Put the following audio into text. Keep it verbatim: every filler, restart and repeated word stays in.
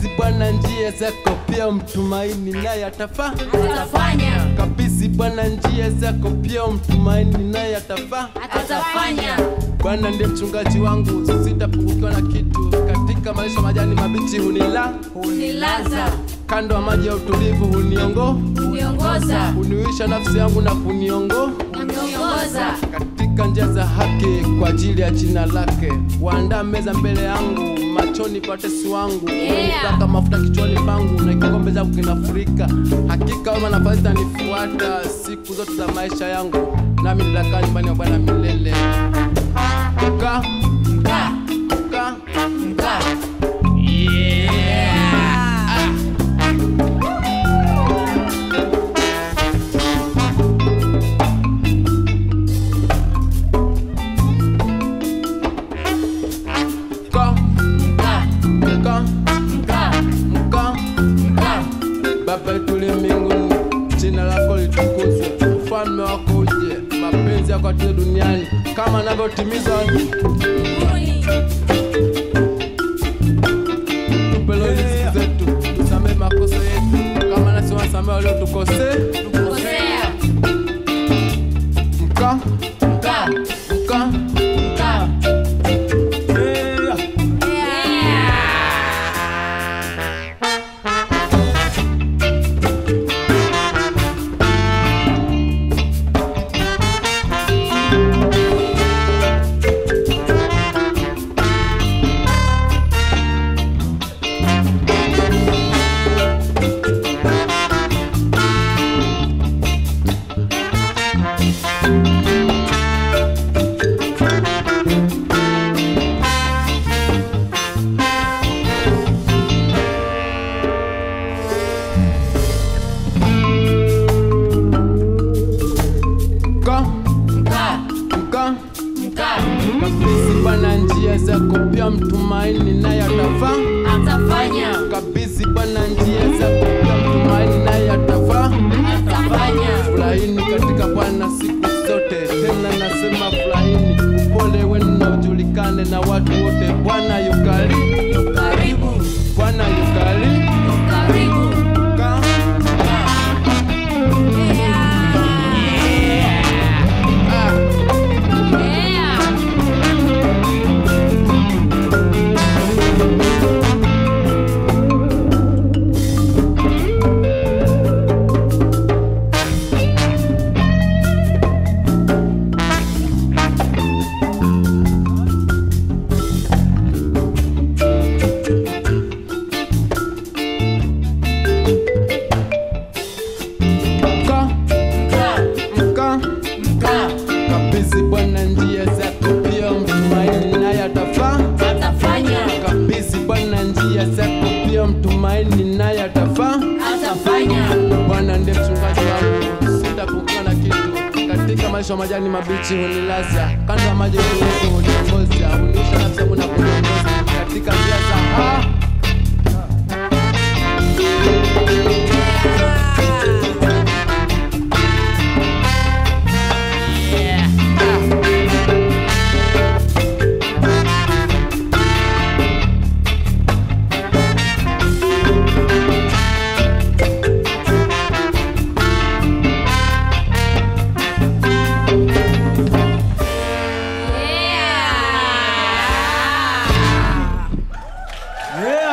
Kabisi Bwana njia zako, pia mtumaini naye atafaa atafanya. Kabisi Bwana njia zako, pia mtumaini naye atafaa atafanya. Bwana ndiye mchungaji wangu, sitapungukiwa na kitu. Katika maisha majani mabichi hunila hunilaza, kando ya maji ya utulivu huniongo huniongoza, huniwisha nafsi yangu na kuniongo huniongoza katika njia za haki kwa ajili ya jina lake. Waandaa meza mbele yangu, machoni pa watesi wangu. Yeah. Unataka mafuta kichwani pangu, na kikombe changu kinafurika. Hakika wema na fadhili zitanifuata siku zote za maisha yangu, nami nitakaa nyumbani mwa Bwana milele. Mka mka mka mka Baba tuli mbinguni, jina lako litukuzwe, ufalme wako uje, mapenzi yako yatimizwe duniani kama yanavyotimizwa mbinguni. Tupe leo riziki zetu, tusamehe makosa yetu kama nasi tunasamehe waliotukosea. kosea. Mka Mka mka mka Kabisi Bwana njia zako, pia mtumaini naye atafaa atafanya. Kabisi Bwana njia zako, pia mtumaini naye atafaa atafanya. Furahini katika Bwana siku zote, tena nasema furahini. Upole wenu na ujulikane na watu wote. Bwana yu karibu, Karibu Bwana yu karibu. karibu. Ka Kabisi Bwana njia zako, pia mtumaini naye atafaa atafanya. Kabisi Bwana njia zako, pia mtumaini naye atafaa atafanya. Bwana ndiye mchungaji wangu, sitapungukiwa na kitu. Katika maisha majani mabichi hunilaza, kando ya maji tulivu huniongoza, hunisha nafsi yangu na kuniongoza katika njia za haki. Yeah.